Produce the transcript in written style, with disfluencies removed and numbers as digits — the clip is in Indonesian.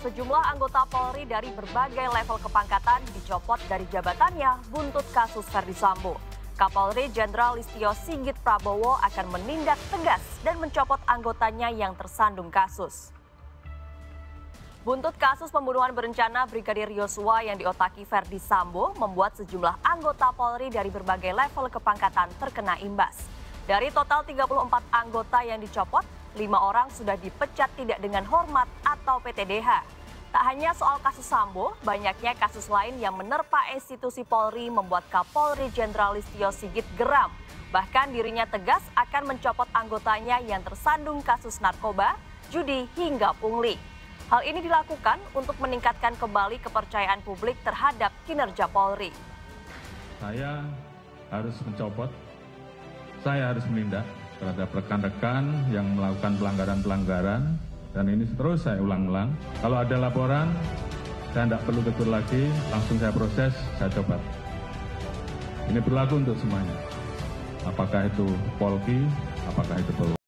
Sejumlah anggota Polri dari berbagai level kepangkatan dicopot dari jabatannya buntut kasus Ferdy Sambo. Kapolri Jenderal Listio Sigit Prabowo akan menindak tegas dan mencopot anggotanya yang tersandung kasus. Buntut kasus pembunuhan berencana Brigadir Yosua yang diotaki Ferdy Sambo membuat sejumlah anggota Polri dari berbagai level kepangkatan terkena imbas. Dari total 34 anggota yang dicopot, 5 orang sudah dipecat tidak dengan hormat atau PTDH. Tak hanya soal kasus Sambo, banyaknya kasus lain yang menerpa institusi Polri membuat Kapolri Jenderal Listio Sigit geram. Bahkan dirinya tegas akan mencopot anggotanya yang tersandung kasus narkoba, judi hingga pungli. Hal ini dilakukan untuk meningkatkan kembali kepercayaan publik terhadap kinerja Polri. Saya harus mencopot, saya harus menindak terhadap rekan-rekan yang melakukan pelanggaran-pelanggaran, dan ini terus saya ulang-ulang. Kalau ada laporan, saya tidak perlu tegur lagi, langsung saya proses, saya copot. Ini berlaku untuk semuanya. Apakah itu Polri, apakah itu Polri.